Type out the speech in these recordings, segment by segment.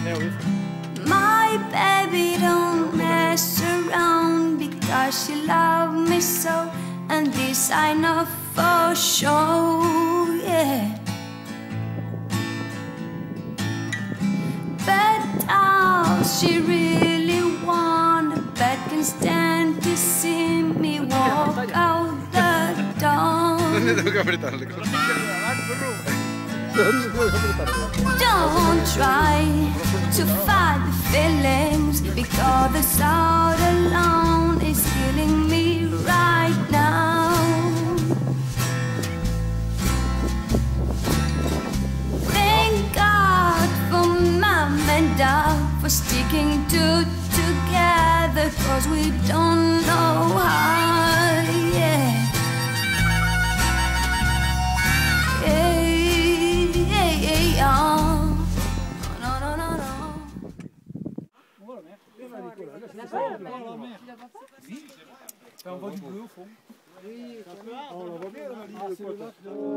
My baby don't mess around because she loves me so, and this I know for sure, yeah. But all she really wanted, but can stand to see me walk out the door. Don't try to fight the feelings, because the thought alone is killing me right now. Thank God for Mom and Dad for sticking together, 'cause we don't know how, yeah. Fais un peu du bleu au fond. Oui, on voit bien la ligne de côte.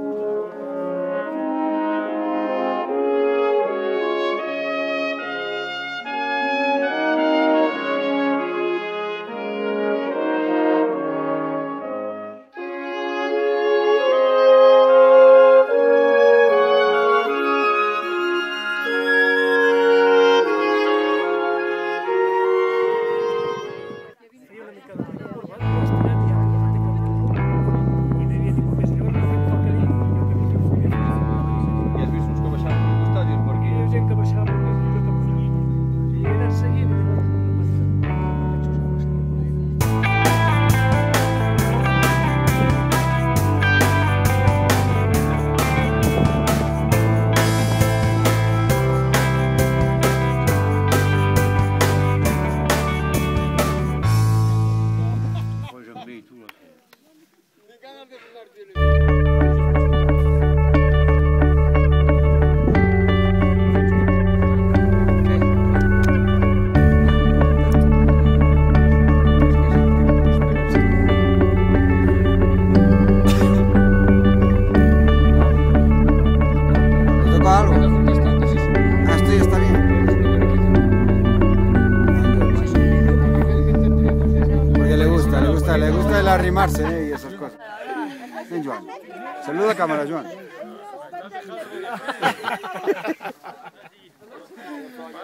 Le gusta el arrimarse y esas cosas. Ven, Joan. Saluda a cámara, Joan.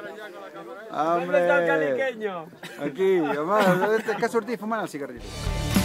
¡Hombre! Aquí, vamos, ¿qué sortí? Fumar el cigarrillo.